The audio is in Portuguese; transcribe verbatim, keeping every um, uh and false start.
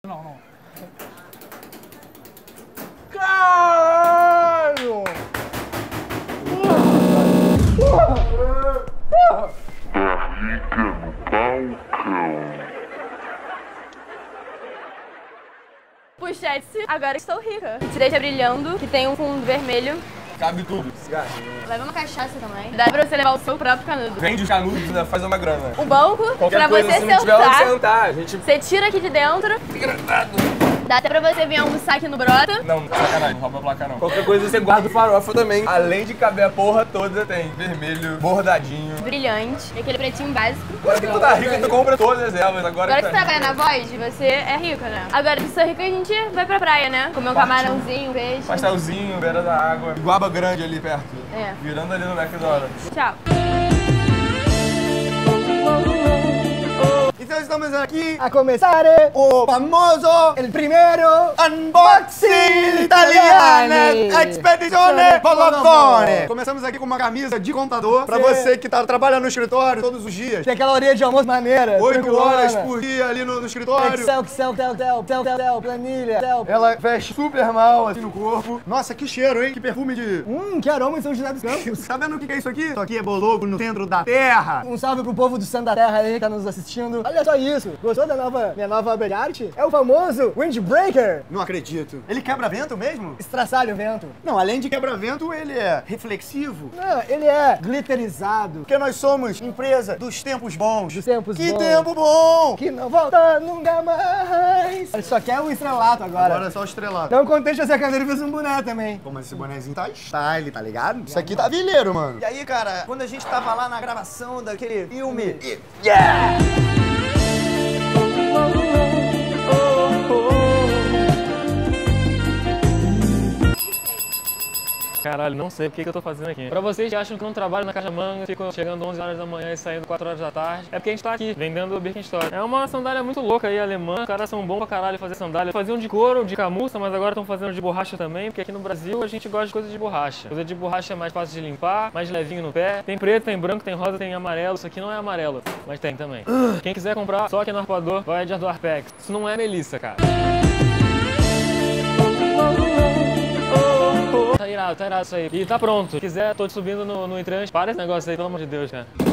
Não, não. Caralho! Barriga no balcão. Puxa, agora estou rica. Direita brilhando, que tem um fundo vermelho. Cabe tudo. Cigarrinho. Leva uma cachaça também. Dá pra você levar o seu próprio canudo. Vende os canudos, ainda faz uma grana. O banco, Qualquer pra coisa, você se não tiver onde sentar. sentar, a gente... Você tira aqui de dentro. Engraçado. Dá até pra você vir almoçar aqui no Brota. Não, sacanagem, não rouba a placa não. Qualquer coisa você guarda o farofa também. Além de caber a porra toda, tem vermelho, bordadinho. Brilhante. E aquele pretinho básico. Agora que tu tá rica, tu compra todas elas. Agora, Agora que você trabalha na Voz, você é rica, né? Agora que você é rica, a gente vai pra praia, né? Comer um camarãozinho, um peixe. Pastelzinho, beira da água. Iguaba grande ali perto. É. Virando ali no McDonald's. Tchau. Então estamos aqui a começar o famoso, el primero unboxing italiana expedizione Bolofone. Começamos aqui com uma camisa de contador pra você que tá trabalhando no escritório todos os dias. Tem aquela orelha de almoço maneira. Oito horas por dia ali no, no escritório. Excel, Excel, Tel, Tel, Tel, Tel, Tel, planilha, Tel. Ela veste super mal assim no corpo. Nossa, que cheiro, hein? Que perfume de... Hum, que aroma em São José dos Campos. Tá vendo o que é isso aqui? Isso aqui é Bologo no centro da terra. Um salve pro povo do Santo da Terra aí que tá nos assistindo. Olha só isso. Gostou da nova, minha nova obra de arte? É o famoso Windbreaker. Não acredito. Ele quebra vento mesmo? Estraçalha o vento. Não, além de quebra-vento, ele é reflexivo. Não, ele é glitterizado. Porque nós somos empresa dos tempos bons. Dos tempos que bons. tempo bom! Que não volta nunca mais. Ele só quer o estrelato agora. Agora é só o estrelado. Não contente essa cadeira, fez um boné também. Pô, mas esse bonezinho tá style, tá ligado? Isso aqui tá vileiro, mano. E aí, cara, quando a gente tava lá na gravação daquele filme... Yeah! Caralho, não sei o que, que eu tô fazendo aqui. Pra vocês que acham que eu não trabalho na Caixa Manga, fico chegando onze horas da manhã e saindo quatro horas da tarde, é porque a gente tá aqui, vendendo Birkenstock. É uma sandália muito louca aí, alemã. Os caras são bons pra caralho fazer sandália. Faziam de couro, de camurça, mas agora estão fazendo de borracha também, porque aqui no Brasil a gente gosta de coisa de borracha. Coisa de borracha é mais fácil de limpar, mais levinho no pé. Tem preto, tem branco, tem rosa, tem amarelo. Isso aqui não é amarelo, mas tem também. Quem quiser comprar, só aqui no Arpoador, vai de Ardoarpex. Isso não é Melissa, cara. Tá irado, tá irado isso aí. E tá pronto. Se quiser, tô te subindo no, no entrante. Para esse negócio aí, pelo amor de Deus, cara.